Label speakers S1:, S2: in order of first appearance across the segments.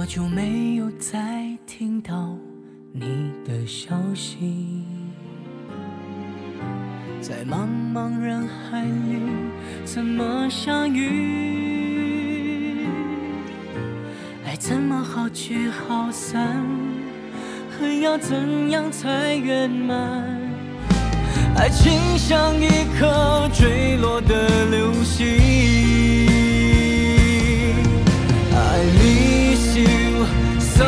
S1: 久没有再听到你的消息，在茫茫人海里怎么相遇？爱怎么好聚好散？恨要怎样才圆满？爱情像一颗坠落的流星。I miss you so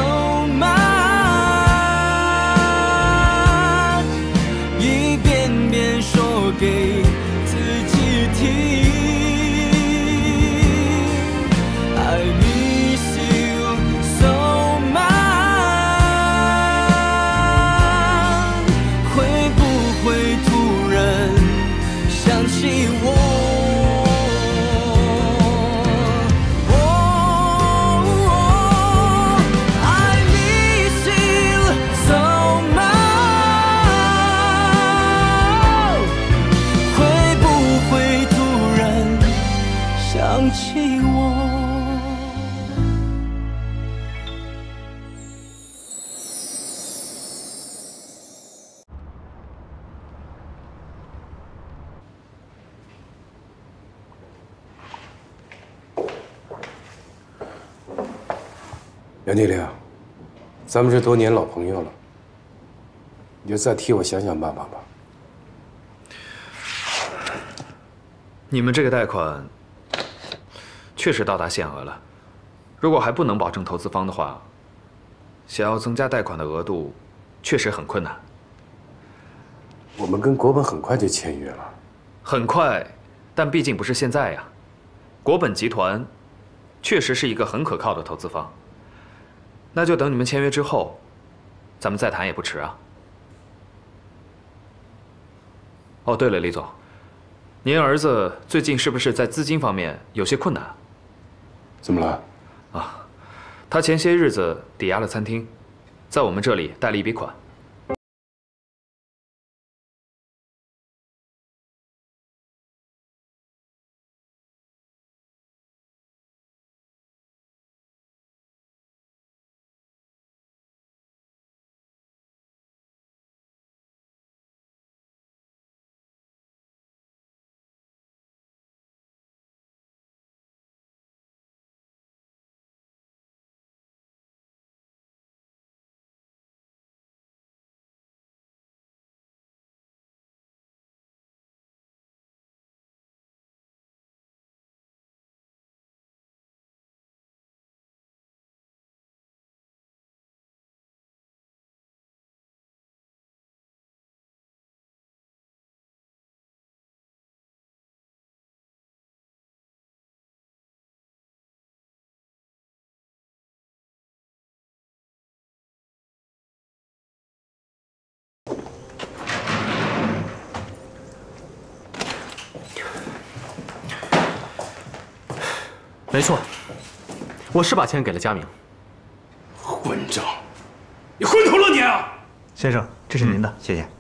S1: much， 一遍遍说给自己听。I miss you so much， 会不会突然想起我？想起我，
S2: 袁经理，咱们这多年老朋友了，你就再替我想想办法吧。
S3: 你们这个贷款确实到达限额了，如果还不能保证投资方的话，想要增加贷款的额度，确实很困难。
S2: 我们跟国本很快就签约了，
S3: 很快，但毕竟不是现在呀。国本集团确实是一个很可靠的投资方，那就等你们签约之后，咱们再谈也不迟啊。哦，对了，李总，您儿子最近是不是在资金方面有些困难？
S2: 怎么了？
S3: 啊，他前些日子抵押了餐厅，在我们这里贷了一笔款。
S4: 没错，我是把钱给了佳明。
S2: 混账！你混头了你啊！
S4: 先生，这是您的，谢谢。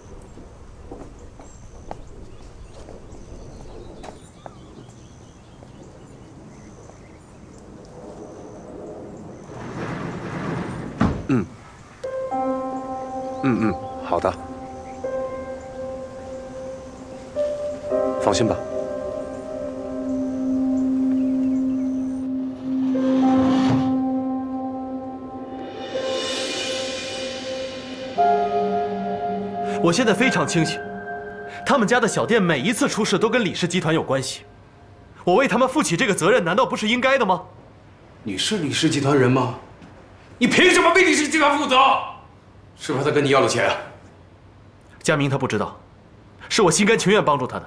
S2: 好的，放心吧。
S4: 我现在非常清醒，他们家的小店每一次出事都跟李氏集团有关系，我为他们负起这个责任，难道不是应该的吗？
S2: 你是李氏集团人吗？你凭什么为李氏集团负责？是不是他跟你要了钱啊？
S4: 佳明他不知道，是我心甘情愿帮助他的。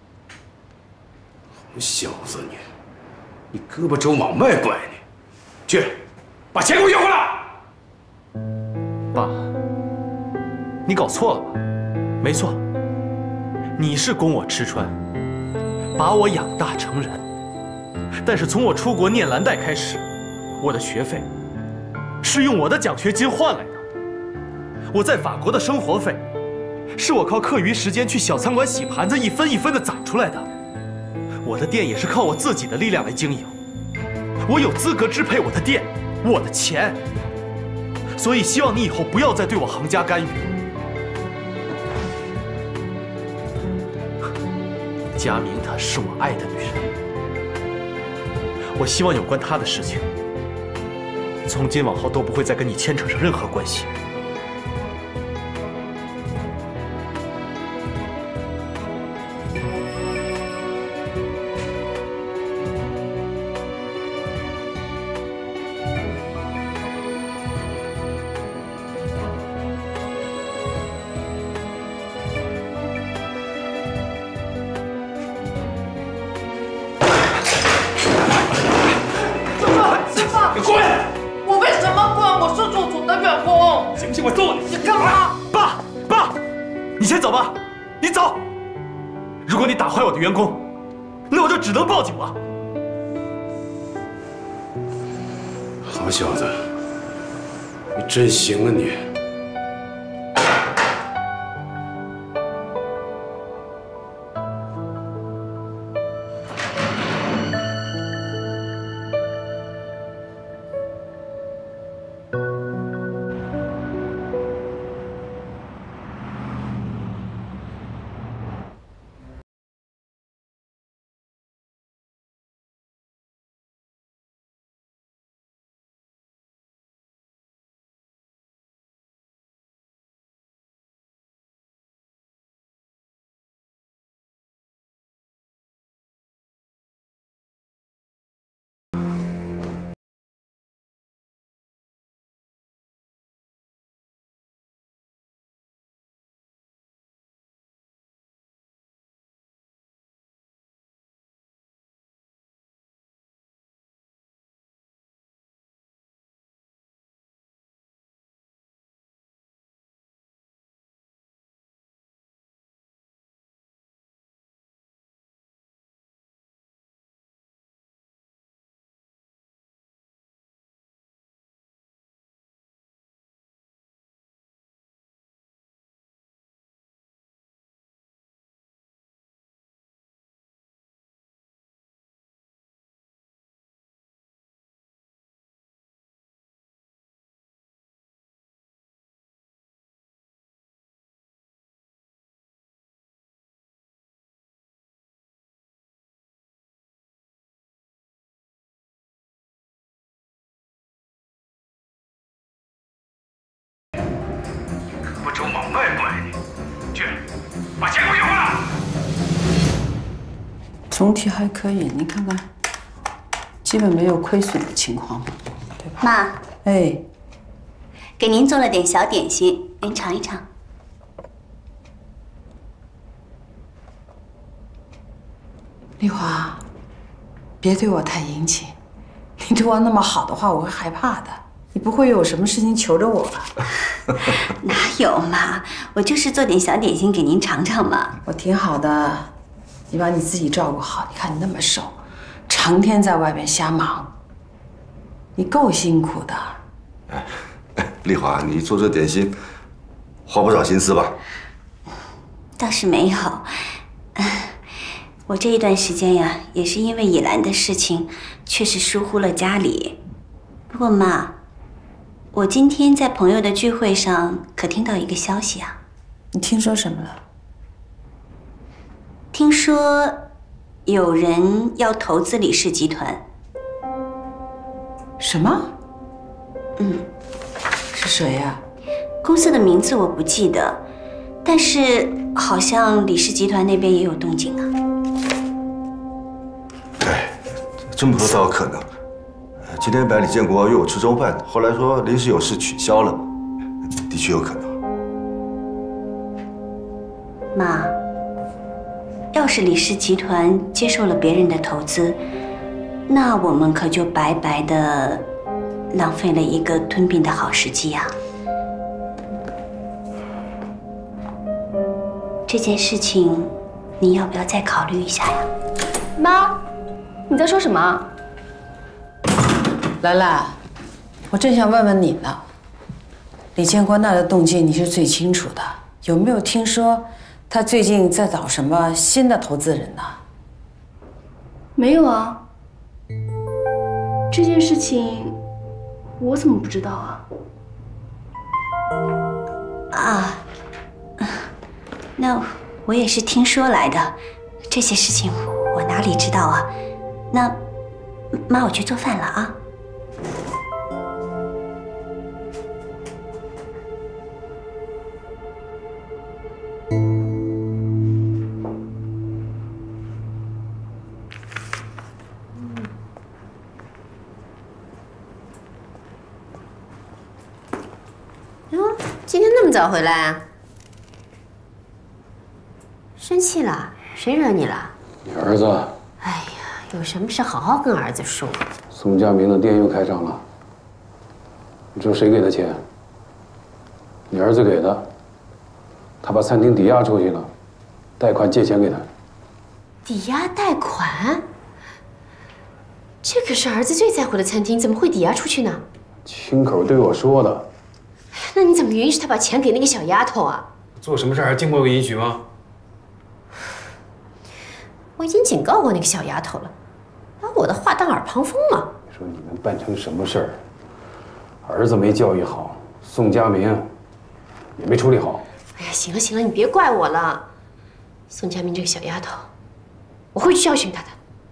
S2: 小子你胳膊肘往外拐你！去，把钱给我要回来！
S4: 爸，你搞错了吧？没错，你是供我吃穿，把我养大成人。但是从我出国念蓝带开始，我的学费是用我的奖学金换来的。我在法国的生活费，是我靠课余时间去小餐馆洗盘子一分一分的攒出来的。我的店也是靠我自己的力量来经营。我有资格支配我的店， 我的钱，所以希望你以后不要再对我行家干预。佳明她是我爱的女人，我希望有关她的事情，从今往后都不会再跟你牵扯上任何关系。
S2: 我揍你！
S5: 你干嘛？
S4: 爸，你先走吧，你走。如果你打坏我的员工，那我就只能报警了。
S2: 好小子，你真行啊你！
S6: 不周莽怪不赖你，去把钱给我要回来。
S5: 总体还可以，你看看，基本没有亏损的情况，对吧？
S7: 妈，
S5: 哎，
S7: 给您做了点小点心，您尝一尝。
S5: 丽华，别对我太殷勤，你对我那么好的话，我会害怕的。你不会有什么事情求着我吧？
S7: 哪有嘛，我就是做点小点心给您尝尝嘛。
S5: 我挺好的，你把你自己照顾好。你看你那么瘦，成天在外边瞎忙，你够辛苦的。
S8: 丽华，你做这点心，花不少心思吧？
S7: 倒是没有，我这一段时间呀，也是因为以兰的事情，确实疏忽了家里。不过妈，我今天在朋友的聚会上可听到一个消息啊。
S5: 你听说什么了？
S7: 听说有人要投资李氏集团。
S5: 什么？是谁呀？
S7: 公司的名字我不记得，但是好像李氏集团那边也有动静啊。
S8: 哎，这么说倒有可能。今天本来李建国约我吃中饭，后来说临时有事取消了，的确有可能。
S7: 妈，要是李氏集团接受了别人的投资，那我们可就白白的浪费了一个吞并的好时机啊！这件事情，你要不要再考虑一下呀？
S9: 妈，你在说什么？
S5: 兰兰，我正想问问你呢。李建国那的动静你是最清楚的，有没有听说他最近在找什么新的投资人呢？
S9: 没有啊。这件事情我怎么不知道啊？
S7: 啊，那我也是听说来的，这些事情我哪里知道啊？那妈，我去做饭了啊。
S10: 今天那么早回来啊？生气了？谁惹你了？
S11: 你儿子。
S10: 哎呀，有什么事好好跟儿子说。
S11: 宋家明的店又开张了，你知道谁给的钱？你儿子给的。他把餐厅抵押出去了，贷款借钱给他。
S10: 抵押贷款？这可是儿子最在乎的餐厅，怎么会抵押出去呢？
S11: 亲口对我说的。
S10: 那你怎么允许他把钱给那个小丫头啊？
S2: 做什么事还经过允许吗？
S10: 我已经警告过那个小丫头了，把我的话当耳旁风嘛。
S11: 你说你们办成什么事儿？儿子没教育好，宋家明也没处理好。
S10: 哎呀，行了行了，你别怪我了。宋家明这个小丫头，我会去教训她的。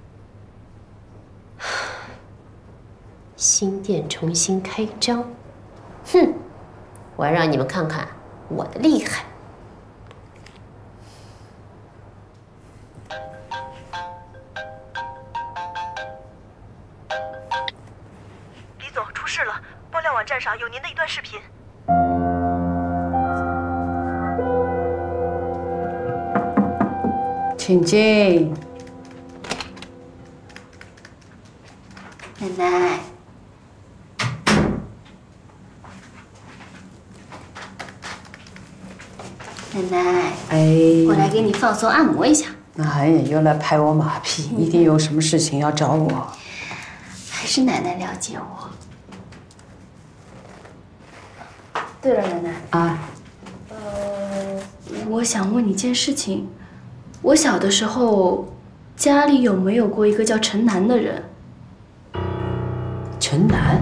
S10: 新店重新开张，哼！ 我要让你们看看我的厉害！
S12: 李总，出事了！爆料网站上有您的一段视频。
S5: 请进，
S7: 奶奶。 奶奶，
S5: 哎，
S9: 我来给你放松按摩一下。
S5: 哎呀，又来拍我马屁，一定有什么事情要找我。
S9: 还是奶奶了解我。对了，奶奶
S5: 啊，
S9: 我想问你件事情。我小的时候，家里有没有过一个叫陈楠的人？
S5: 陈楠？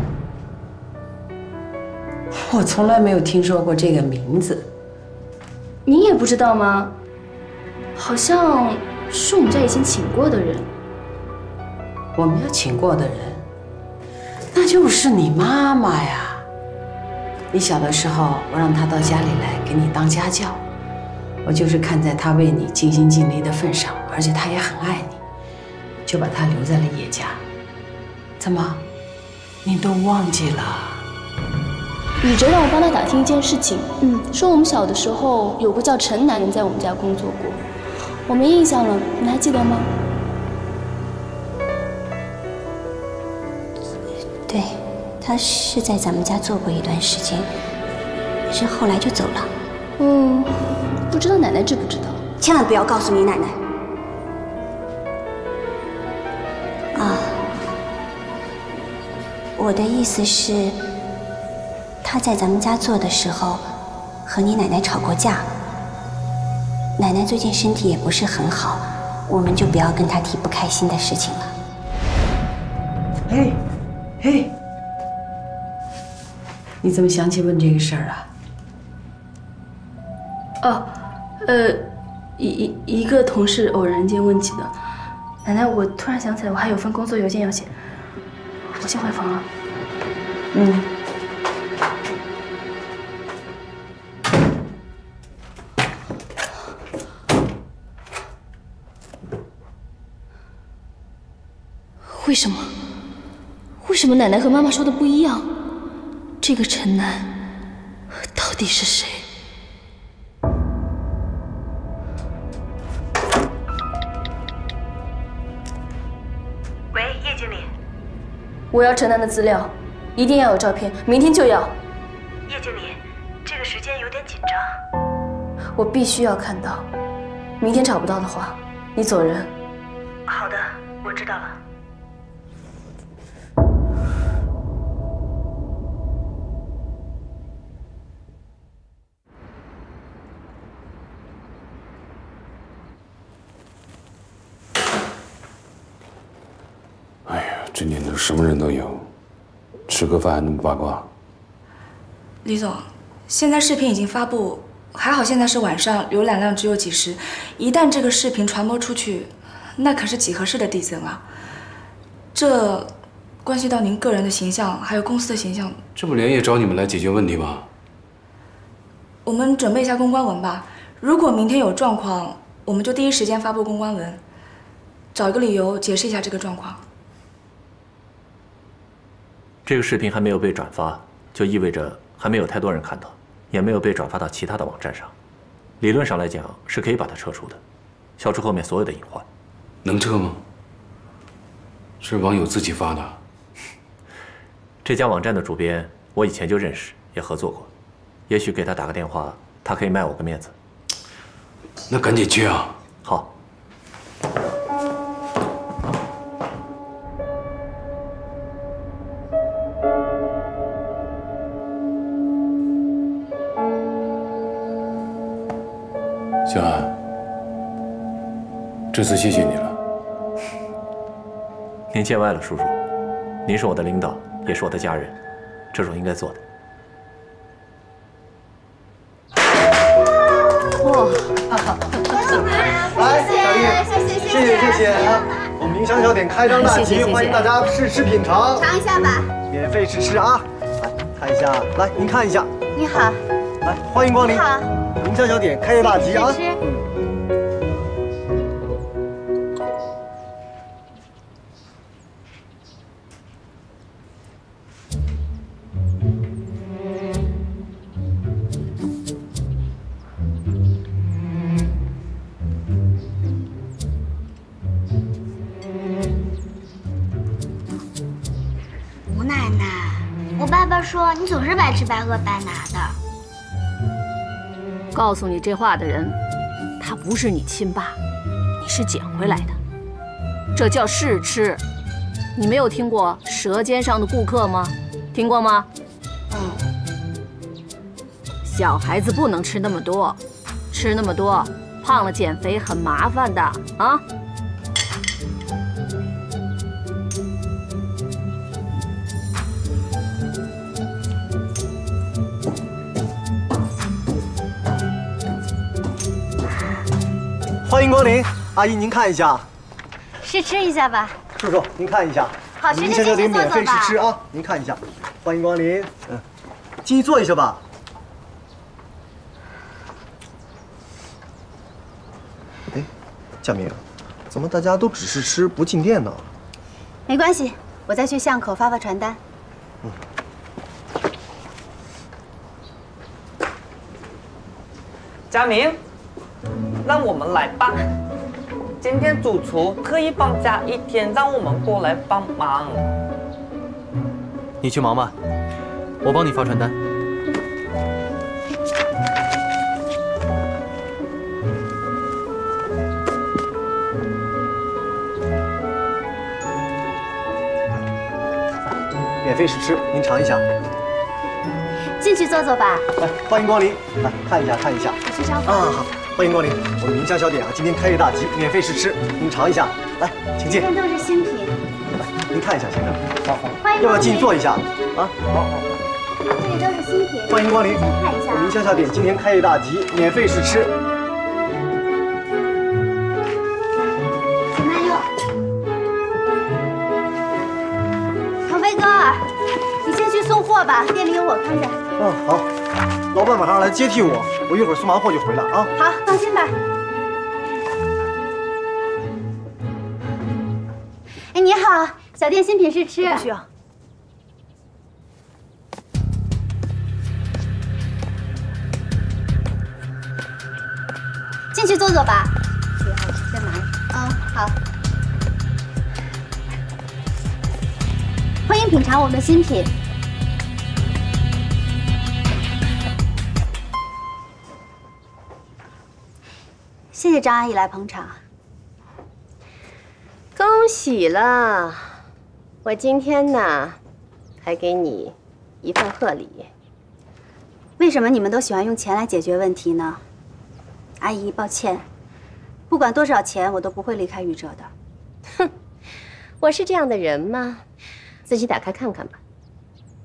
S5: 我从来没有听说过这个名字。
S9: 你也不知道吗？好像是我们家以前请过的人。
S5: 我们要请过的人，那就是你妈妈呀。你小的时候，我让她到家里来给你当家教，我就是看在她为你尽心尽力的份上，而且她也很爱你，就把她留在了叶家。怎么，你都忘记了？
S9: 宇哲让我帮他打听一件事情，说我们小的时候有个叫陈楠人在我们家工作过，我没印象了，你还记得吗？
S7: 对，他是在咱们家做过一段时间，是后来就走了。
S9: 不知道奶奶知不知道？
S7: 千万不要告诉你奶奶。啊，我的意思是。 他在咱们家做的时候，和你奶奶吵过架。奶奶最近身体也不是很好，我们就不要跟她提不开心的事情了。
S5: 嘿，嘿，你怎么想起问这个事儿啊？
S9: 哦，一个同事偶然间问起的。奶奶，我突然想起来，我还有份工作邮件要写，我先回房了。为什么？为什么奶奶和妈妈说的不一样？这个陈楠到底是谁？
S12: 喂，叶经理。
S9: 我要陈楠的资料，一定要有照片，明天就要。
S12: 叶经理，这个时间有点紧张。
S9: 我必须要看到，明天找不到的话，你走人。
S12: 好的，我知道了。
S11: 这年头什么人都有，吃吃个饭还那么八卦？
S13: 李总，现在视频已经发布，还好现在是晚上，浏览量只有几十。一旦这个视频传播出去，那可是几何式的递增啊！这关系到您个人的形象，还有公司的形象。
S2: 这不连夜找你们来解决问题吗？
S13: 我们准备一下公关文吧。如果明天有状况，我们就第一时间发布公关文，找一个理由解释一下这个状况。
S4: 这个视频还没有被转发，就意味着还没有太多人看到，也没有被转发到其他的网站上。理论上来讲，是可以把它撤除的，消除后面所有的隐患。
S2: 能撤吗？是网友自己发的。
S4: 这家网站的主编我以前就认识，也合作过，也许给他打个电话，他可以卖我个面子。
S2: 那赶紧去啊！
S4: 好。
S2: 小安，这次谢谢你了。
S4: 您见外了，叔叔。您是我的领导，也是我的家人，这是我应该做的。
S14: 哇！来，小丽，谢谢啊！我们云香小点开张大吉，欢迎大家试吃品尝，
S15: 尝一下吧，
S14: 免费试吃啊！来看一下，来您看一下。
S15: 你好，
S14: 来欢迎光临。
S15: 好，
S14: 云香小点开业大吉啊！
S15: 吴奶奶，我爸爸说你总是白吃白喝白拿的。
S16: 告诉你这话的人，他不是你亲爸，你是捡回来的，这叫试吃。你没有听过《舌尖上的顾客》吗？听过吗？小孩子不能吃那么多，吃那么多胖了减肥很麻烦的啊。
S14: 欢迎光临，阿姨您看一下。
S15: 试吃一下吧。
S14: 叔叔您看一下。
S15: 好吃的
S14: 云香小点免费试
S15: 吧。
S14: 吃啊，您看一下。欢迎光临，进去坐一下吧。哎，佳明，怎么大家都只是吃不进店呢？
S15: 没关系，我再去巷口发发传单。
S17: 佳明，让我们来吧。今天主厨特意放假1天，让我们过来帮忙。
S4: 你去忙吧，我帮你发传单。
S14: 免费试吃，您尝一下。
S15: 进去坐坐吧。
S14: 来，欢迎光临，来看一下，看一下。
S15: 我去烧饭。
S14: 啊，好，欢迎光临，我们云香小点啊，今天开业大吉，免费试吃，您尝一下。来，请进。
S15: 今天都是新品。
S14: 来，您看一下，先生。好，
S15: 欢迎光临。
S14: 要不要进去坐一下？啊，好。
S15: 这里都是新品。
S14: 欢迎光临，
S15: 看一下。
S14: 我们云香小点今天开业大吉，免费试吃。
S15: 请慢用。腾飞哥，你先去送货吧，店里有我看着。
S14: 嗯，好。老板马上来接替我，我一会儿送完货就回来啊。
S15: 好，放心吧。哎，你好，小店新品试吃。
S14: 不需要。
S15: 进去坐坐吧。先拿。嗯，好。欢迎品尝我们的新品。谢谢张阿姨来捧场。
S10: 恭喜了，我今天呢，还给你一份贺礼。
S15: 为什么你们都喜欢用钱来解决问题呢？阿姨，抱歉，不管多少钱，我都不会离开宇哲的。
S10: 哼，我是这样的人吗？自己打开看看吧。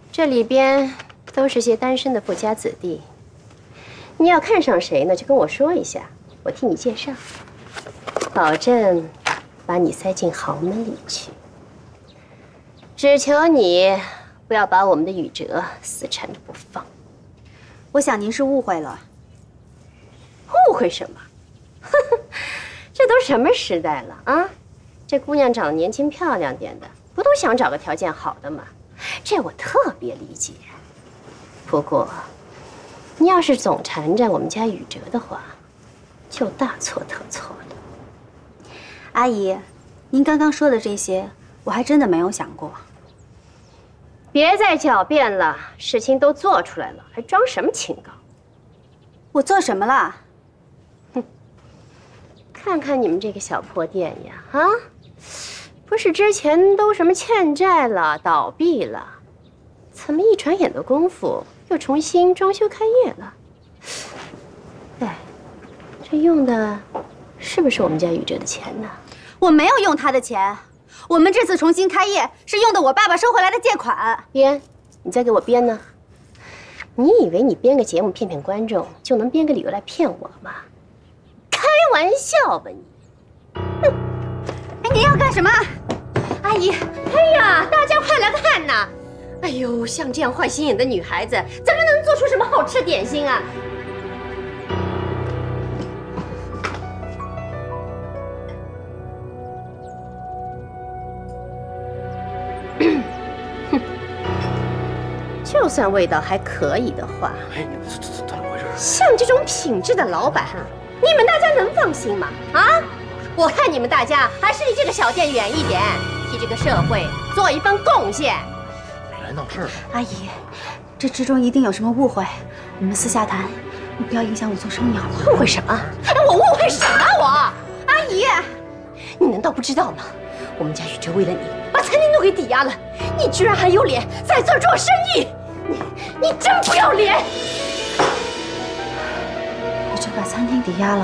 S18: 这里边都是些单身的富家子弟，你要看上谁呢，就跟我说一下，我替你介绍，保证把你塞进豪门里去。只求你不要把我们的宇哲死缠着不放。
S15: 我想您是误会了。
S18: 误会什么？呵呵，这都什么时代了啊！这姑娘长得年轻漂亮点的，不都想找个条件好的吗？这我特别理解。不过，你要是总缠着我们家宇哲的话，就大错特错了。
S15: 阿姨，您刚刚说的这些，我还真的没有想过。
S18: 别再狡辩了，事情都做出来了，还装什么清高？
S15: 我做什么了？
S18: 哼，看看你们这个小破店呀，啊，不是之前都什么欠债了、倒闭了，怎么一转眼的功夫又重新装修开业了？哎，这用的是不是我们家宇哲的钱呢？
S15: 我没有用他的钱。我们这次重新开业是用的我爸爸收回来的借款。
S18: 编，你再给我编呢？你以为你编个节目骗骗观众，就能编个理由来骗我吗？开玩笑吧你！
S15: 哼！哎，你要干什么？
S18: 阿姨，哎呀，大家快来看呐！哎呦，像这样坏心眼的女孩子，怎么能做出什么好吃点心啊？就算味道还可以的话，
S4: 哎，怎么回事？
S18: 像这种品质的老板，你们大家能放心吗？啊，我看你们大家还是离这个小店远一点，替这个社会做一份贡献。
S4: 来闹事了！
S15: 阿姨，这之中一定有什么误会，我们私下谈，你不要影响我做生意好吗？
S18: 误会什么？我误会什么？我阿姨，你难道不知道吗？我们家宇哲为了你把餐厅都给抵押了，你居然还有脸在这儿做生意？你真不要脸！
S15: 宇哲把餐厅抵押了，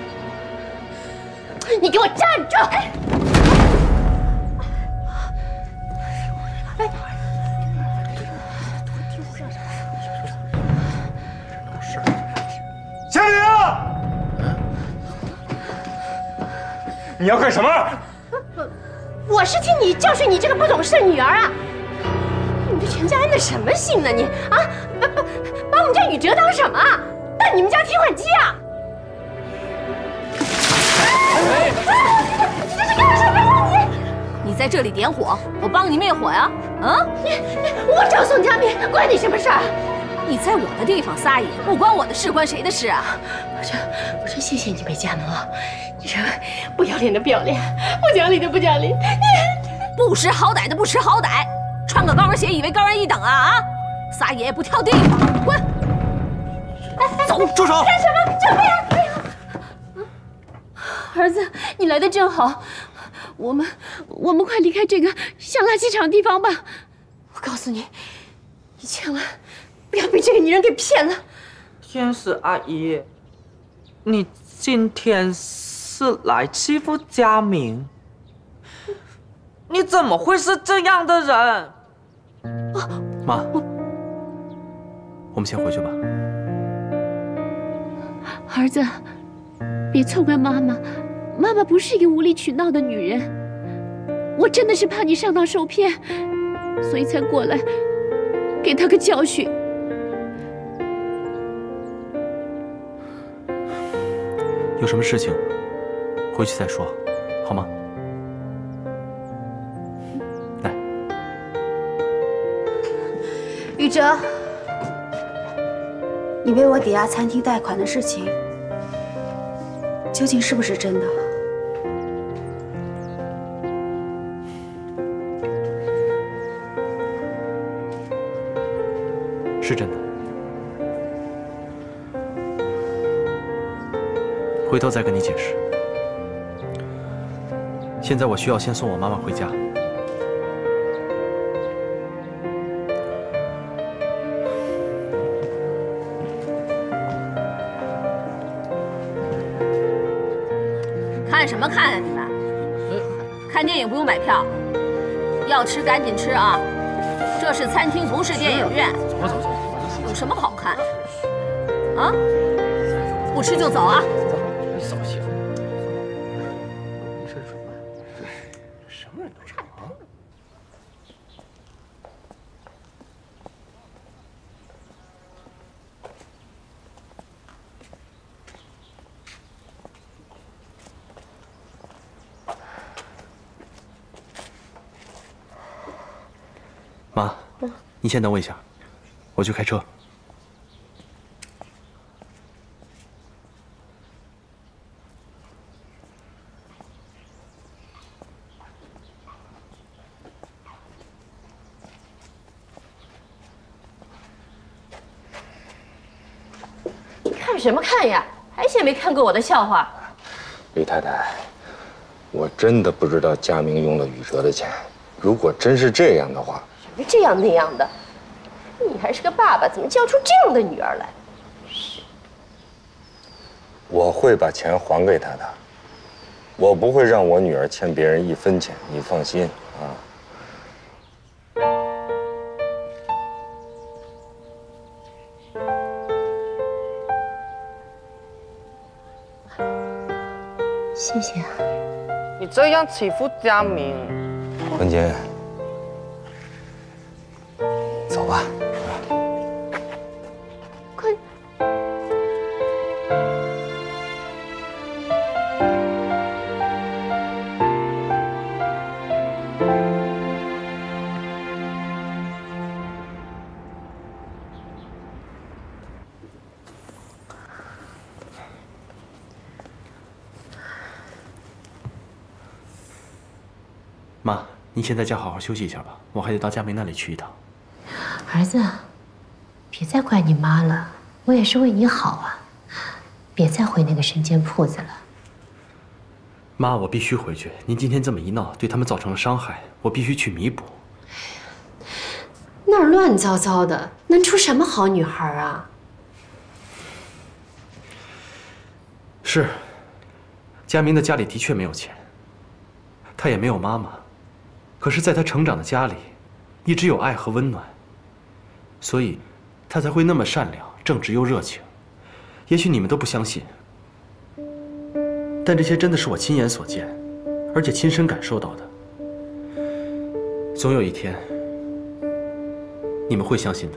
S18: 你给我站住！哎，
S6: 夏雨啊！你要干什么？
S18: 我是替你教训你这个不懂事的女儿啊！你这全家安的什么心呢你？啊，把我们家宇哲当什么？当你们家提款机啊？你这是干什么呀你？
S16: 你在这里点火，我帮你灭火呀！啊！
S18: 我找宋佳敏，关你什么事儿？
S16: 你在我的地方撒野，不关我的事，关谁的事啊？
S18: 我真谢谢你梅佳能啊！你这不要脸的不要脸，不讲理的不讲理，你
S16: 不识好歹的不识好歹，穿个高跟鞋以为高人一等啊啊！撒野也不挑地方，滚！走，
S4: 住手！
S18: 干什么？救命！哎呀！
S10: 儿子，你来的正好，我们快离开这个像垃圾场的地方吧。
S18: 我告诉你，你千万不要被这个女人给骗了。
S17: 天使阿姨，你今天是来欺负佳明？你怎么会是这样的人？
S4: 妈，我们先回去吧。
S10: 儿子，别错怪妈妈，妈妈不是一个无理取闹的女人。我真的是怕你上当受骗，所以才过来给她个教训。
S4: 有什么事情，回去再说，好吗？来，
S15: 宇哲，你为我抵押餐厅贷款的事情，究竟是不是真的？
S4: 是真的。回头再跟你解释。现在我需要先送我妈妈回家。
S16: 看什么看啊你们？看电影不用买票，要吃赶紧吃啊！这这是餐厅，不是电影院。走，有什么好看？啊？不吃就走啊！
S4: 扫兴。什么人都是啊！妈，你先等我一下，我去开车。
S16: 看什么看呀？还嫌没看够我的笑话？
S19: 李太太，我真的不知道佳明用了宇哲的钱。如果真是这样的话，
S18: 这样那样的，你还是个爸爸，怎么教出这样的女儿来？
S19: 我会把钱还给他的，我不会让我女儿欠别人1分钱，你放心啊。
S18: 谢谢啊。
S17: 你这样欺负佳明，
S19: 文杰，走吧。
S18: 快！
S4: 妈，你先在家好好休息一下吧，我还得到佳明那里去一趟。
S18: 儿子，别再怪你妈了，我也是为你好啊，别再回那个生煎铺子了。
S4: 妈，我必须回去。您今天这么一闹，对他们造成了伤害，我必须去弥补。
S18: 那儿乱糟糟的，能出什么好女孩啊？
S4: 是，佳明的家里的确没有钱，他也没有妈妈。可是，在他成长的家里，一直有爱和温暖，所以，他才会那么善良、正直又热情。也许你们都不相信，但这些真的是我亲眼所见，而且亲身感受到的。总有一天，你们会相信的，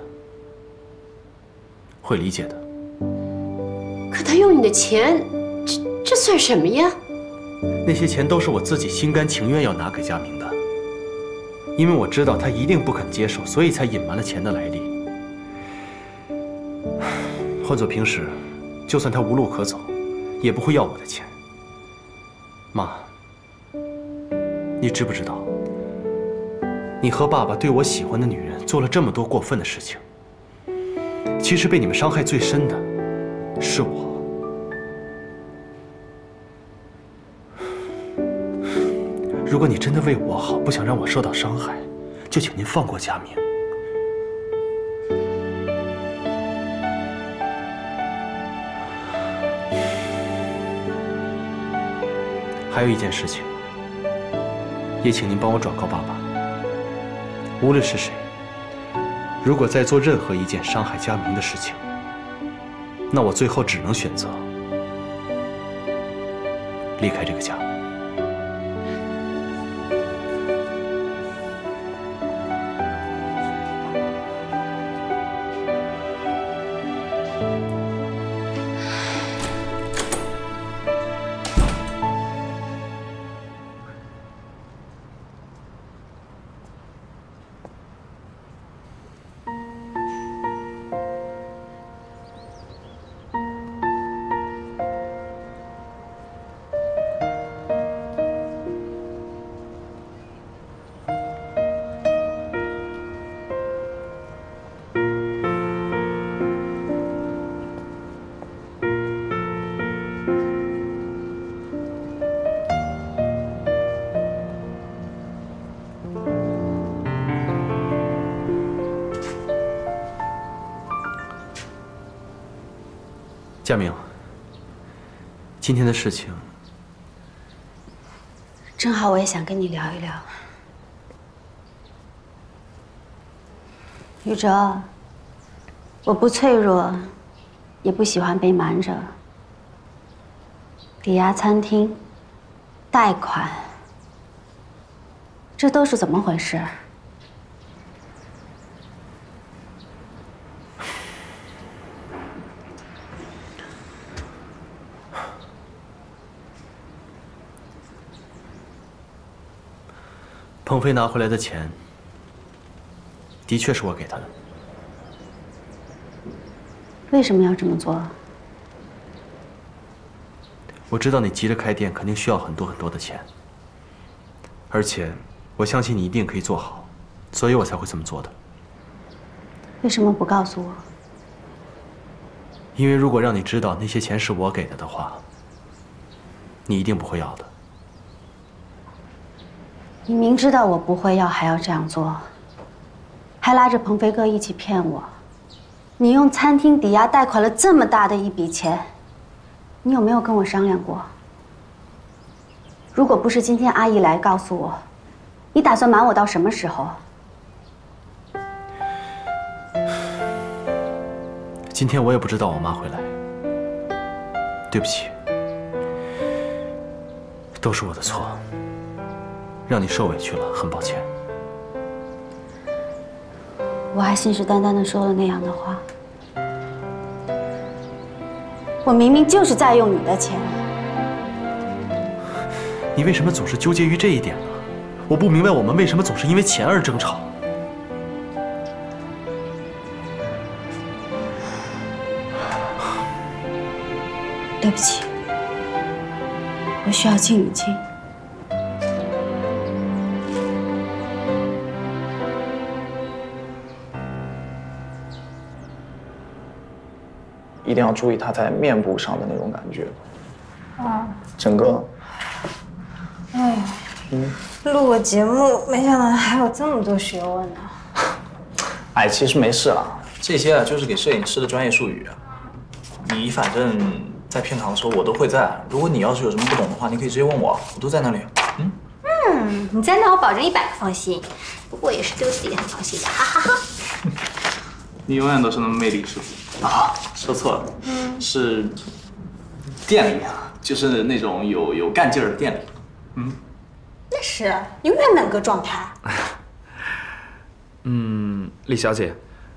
S4: 会理解的。
S18: 可他用你的钱，这算什么呀？
S4: 那些钱都是我自己心甘情愿要拿给佳明的。因为我知道他一定不肯接受，所以才隐瞒了钱的来历。换做平时，就算他无路可走，也不会要我的钱。妈，你知不知道，你和爸爸对我喜欢的女人做了这么多过分的事情，其实被你们伤害最深的是我。如果你真的为我好，不想让我受到伤害，就请您放过佳明。还有一件事情，也请您帮我转告爸爸，无论是谁，如果再做任何一件伤害佳明的事情，那我最后只能选择离开这个家。佳明，今天的事情，
S15: 正好我也想跟你聊一聊。 宇哲，我不脆弱，也不喜欢被瞒着。抵押餐厅、贷款，这都是怎么回事？
S4: 鹏飞拿回来的钱，的确是我给他的。
S15: 为什么要这么做？
S4: 我知道你急着开店，肯定需要很多很多的钱，而且我相信你一定可以做好，所以我才会这么做的。
S15: 为什么不告诉我？
S4: 因为如果让你知道那些钱是我给的话，你一定不会要的。
S15: 你明知道我不会要，还要这样做，还拉着鹏飞哥一起骗我。你用餐厅抵押贷款了这么大的一笔钱，你有没有跟我商量过？如果不是今天阿姨来告诉我，你打算瞒我到什么时候？
S4: 今天我也不知道我妈会来，对不起，都是我的错。让你受委屈了，很抱歉。
S15: 我还信誓旦旦地说了那样的话。我明明就是在用你的钱。
S4: 你为什么总是纠结于这一点呢？我不明白我们为什么总是因为钱而争吵。
S15: 对不起，我需要静一静。
S20: 一定要注意他在面部上的那种感觉，
S21: 啊，
S20: 整个，
S21: 哎呀，录个节目，没想到还有这么多学问呢。
S20: 哎，其实没事啦，这些啊就是给摄影师的专业术语。你反正在片场的时候我都会在，如果你要是有什么不懂的话，你可以直接问我，我都在那里。
S18: 你在那我保证100个放心，不过也是对我自己很放心的，哈哈哈。
S20: 你永远都是那么魅力十足啊！说错了，是店里啊，就是那种有干劲儿的店里。
S21: 那是永远那个状态。
S3: 李小姐，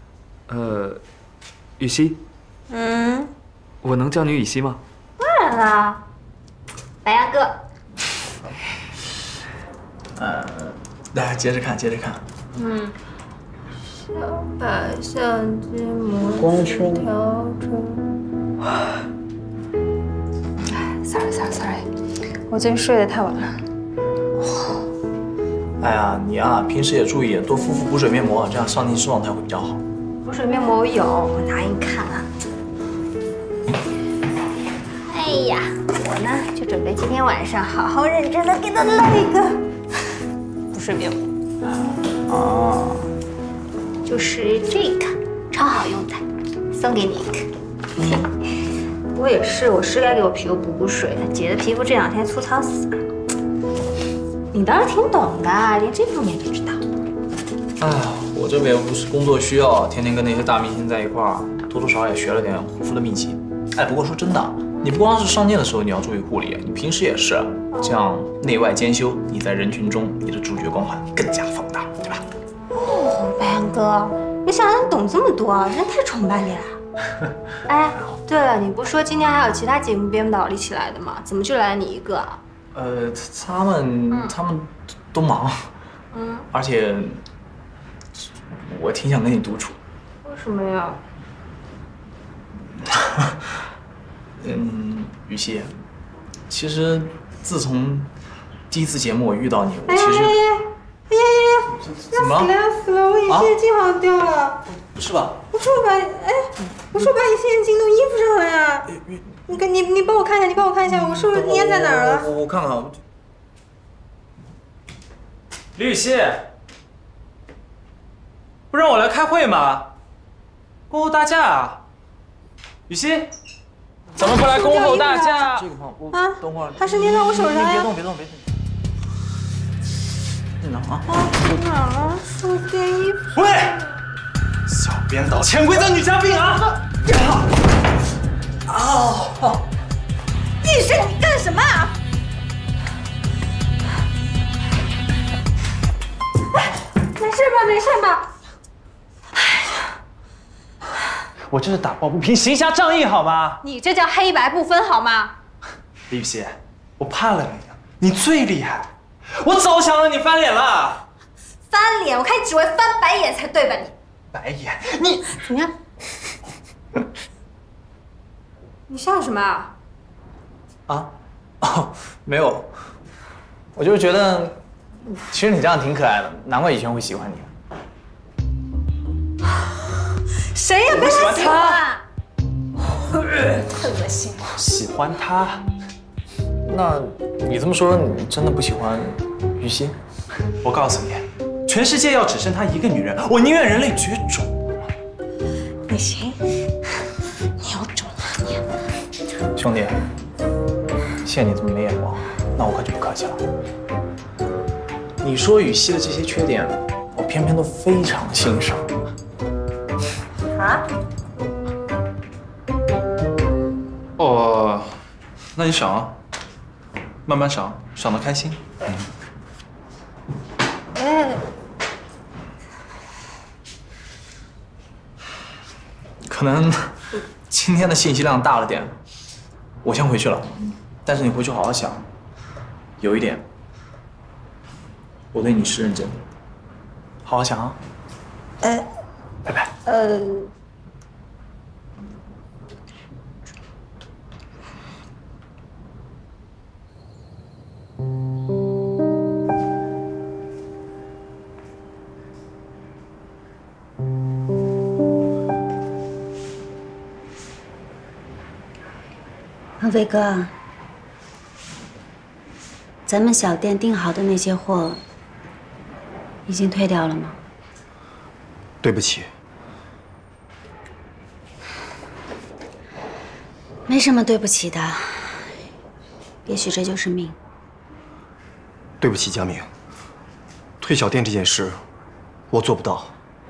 S3: 雨熙，我能叫你雨熙吗？
S18: 当然啦，白杨哥。
S20: 来接着看，接着看。
S21: 小白相机模
S20: 光圈
S21: 调整。sorry， 我最近睡得太晚了。
S20: 哎呀，你啊，平时也注意多敷补水面膜，这样上镜状态会比较好。
S21: 补水面膜我有，我拿给你看啊。
S18: 哎呀，我呢就准备今天晚上好好认真的给他来一个补水面膜。就是这个，超好用的，送给你一个。
S21: 我也是，我是该给我皮肤补水的。姐的皮肤这2天粗糙死了。你倒是挺懂的，连这方面也知道。
S20: 哎呀，我这边不是工作需要，天天跟那些大明星在一块儿，多多少少也学了点护肤的秘籍。哎，不过说真的，你不光是上镜的时候你要注意护理，你平时也是，这样内外兼修，你在人群中你的主角光环更加放大，对吧？
S21: 白杨哥，没想到你懂这么多，真太崇拜你了。哎，对了，你不是说今天还有其他节目编导一起来的吗？怎么就来了你一个啊？
S20: 他们都忙，而且我挺想跟你独处。
S21: 为什么呀？
S20: 雨熙，其实自从第一次节目我遇到你，我其实怎么了？
S21: 要死了！我隐形眼镜好像掉了。
S20: 不是吧？
S21: 我说我把隐形眼镜弄衣服上了呀。你帮我看一下，你帮我看一下，我是不是粘在哪儿了？
S20: 我看看。
S17: 李雨熙，不让我来开会吗？恭候大驾啊！雨熙，咱们不来恭候大驾。
S20: 这个吗？我等会儿。
S21: 还是粘在我手上呀？
S20: 别动，别动。在哪啊？
S21: 哪儿了？是我垫衣服。
S17: 喂，
S14: 编导潜规则女嘉宾啊！
S21: 哦，医生，你干什么啊？没事吧？没事吧？
S14: 我这是打抱不平，行侠仗义，好吗？
S21: 你这叫黑白不分，好吗？
S14: 李雨熙，我怕了你，你最厉害，我早想让你翻脸了。
S21: 翻脸？我看你只会翻白眼才对吧？你
S14: 白眼？你
S21: 怎么样？你笑什么啊？
S20: 啊？哦，没有，我就是觉得，其实你这样挺可爱的，难怪以轩会喜欢你。
S21: 谁也别他喜欢，恶心。
S14: 喜欢他？
S20: 那你这么说，你真的不喜欢于西？
S14: 我告诉你，全世界要只剩她一个女人，我宁愿人类绝种。
S21: 你行，你有种啊你！
S20: 兄弟，谢谢你这么没眼光，那我可就不客气了。你说雨熙的这些缺点，我偏偏都非常欣赏。
S21: 啊？
S14: 哦，那你赏啊，慢慢赏，赏得开心。
S20: 可能今天的信息量大了点，我先回去了。但是你回去好好想，有一点，我对你是认真的，好好想啊。拜拜。
S15: 鹏飞哥，咱们小店订好的那些货已经退掉了吗？
S14: 对不起。
S15: 没什么对不起的，也许这就是命。
S14: 对不起，佳明，退小店这件事，我做不到。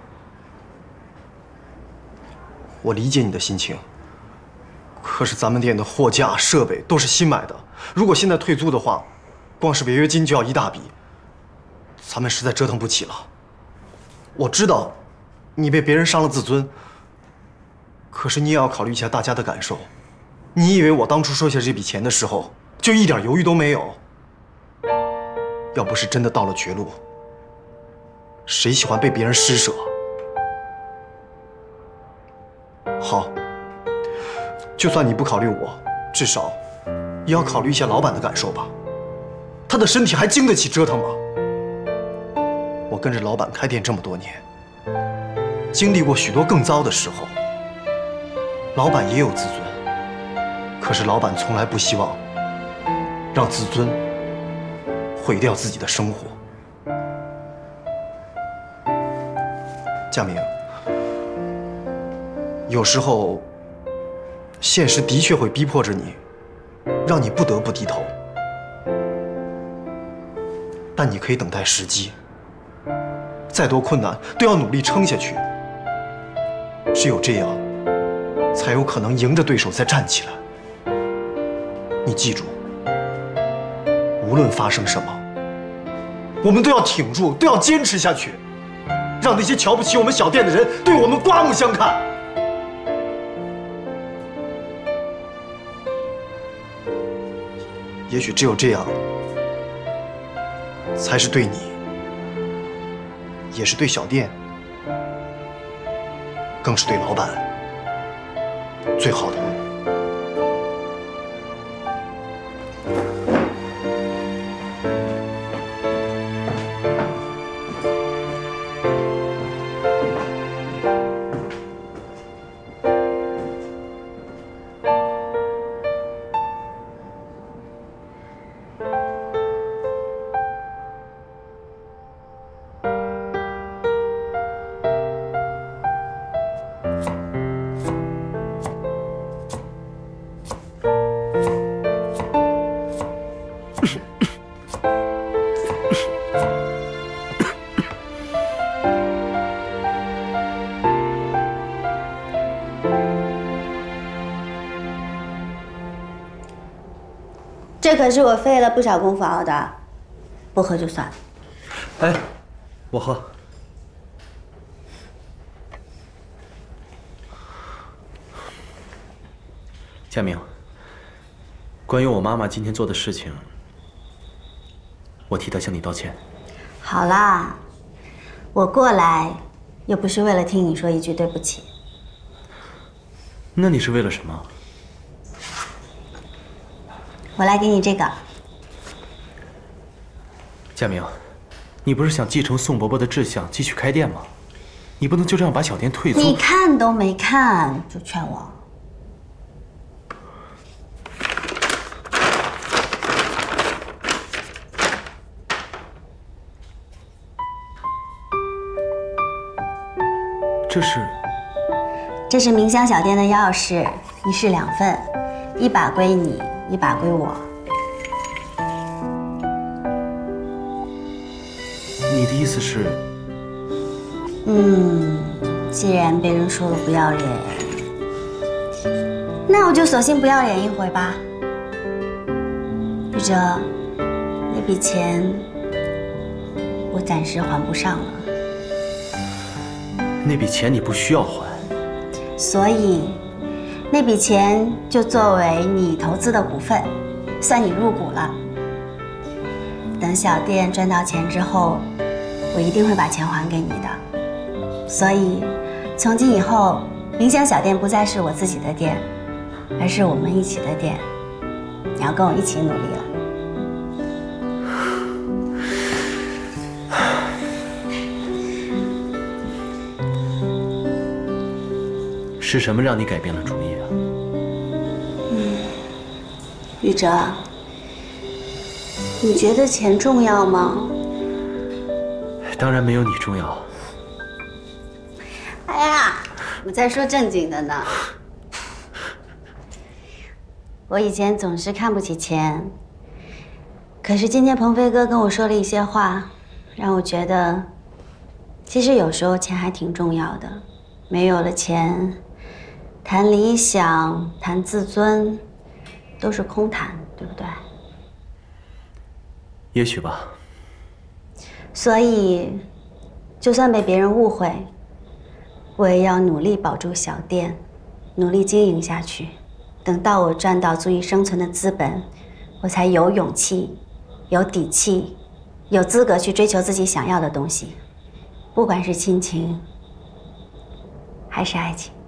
S14: 我理解你的心情，可是咱们店的货架、设备都是新买的，如果现在退租的话，光是违约金就要一大笔，咱们实在折腾不起了。我知道，你被别人伤了自尊，可是你也要考虑一下大家的感受。你以为我当初收下这笔钱的时候，就一点犹豫都没有？要不是真的到了绝路，谁喜欢被别人施舍？好，就算你不考虑我，至少也要考虑一下老板的感受吧。他的身体还经得起折腾吗？我跟着老板开店这么多年，经历过许多更糟的时候。老板也有自尊，可是老板从来不希望让自尊毁掉自己的生活。佳明，有时候现实的确会逼迫着你，让你不得不低头。但你可以等待时机，再多困难都要努力撑下去。只有这样，才有可能迎着对手再站起来。你记住，无论发生什么，我们都要挺住，都要坚持下去，让那些瞧不起我们小店的人对我们刮目相看。也许只有这样，才是对你，也是对小店，更是对老板最好的路。
S15: 这可是我费了不少功夫熬的，不喝就算了。
S14: 哎，我喝。佳明，关于我妈妈今天做的事情，我替她向你道歉。
S15: 好啦，我过来又不是为了听你说一句对不起。
S14: 那你是为了什么？
S15: 我来给你这个。
S14: 佳明，你不是想继承宋伯伯的志向，继续开店吗？你不能就这样把小店退租。
S15: 你看都没看就劝我。这是明香小店的钥匙，一式2份，1把归你，1把归我。
S14: 你的意思是？
S15: 既然被人说了不要脸，那我就索性不要脸一回吧。玉哲，那笔钱我暂时还不上了。
S14: 那笔钱你不需要还，
S15: 所以那笔钱就作为你投资的股份，算你入股了。等小店赚到钱之后，我一定会把钱还给你的。所以从今以后，明香小店不再是我自己的店，而是我们一起的店。你要跟我一起努力了。
S14: 是什么让你改变了主意啊？
S15: 玉哲，你觉得钱重要吗？
S14: 当然没有你重要。
S15: 哎呀，我在说正经的呢。我以前总是看不起钱，可是今天鹏飞哥跟我说了一些话，让我觉得，其实有时候钱还挺重要的。没有了钱，谈理想、谈自尊，都是空谈，对不对？
S14: 也许吧。
S15: 所以，就算被别人误会，我也要努力保住小店，努力经营下去。等到我赚到足以生存的资本，我才有勇气、有底气、有资格去追求自己想要的东西，不管是亲情还是爱情。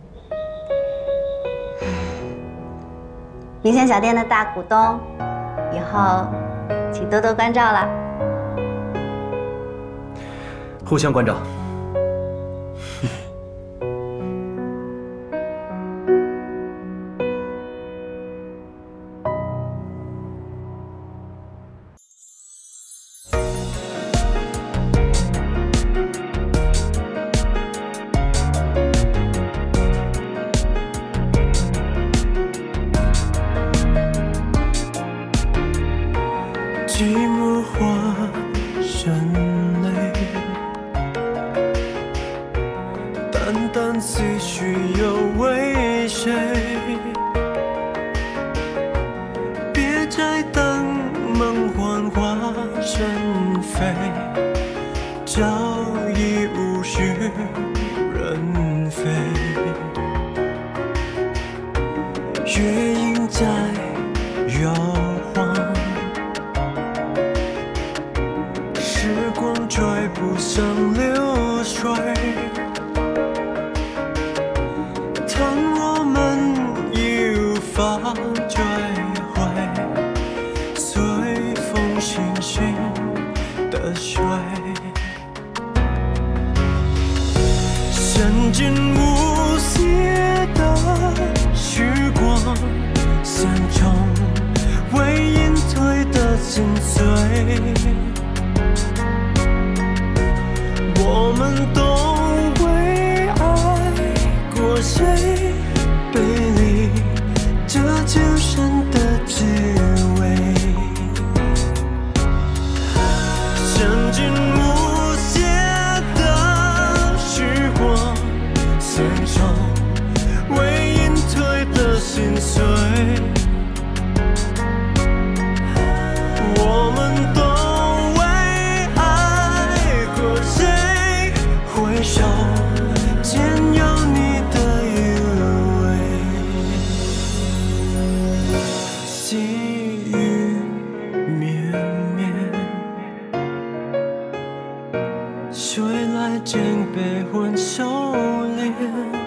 S15: 明香小店的大股东，以后请多多关照了。
S14: 互相关照。
S1: 寂寞化成泪，淡淡思绪又为谁？别再等梦幻化成飞，早已物是人非。月影在摇晃，追不上流水，但我们已无法追回随风星星的水。深尽无邪的时光，像从未隐退的心碎。我们都为爱过谁？背离这今生的滋味，深尽无邪的时光，像从未隐退的心碎。 天。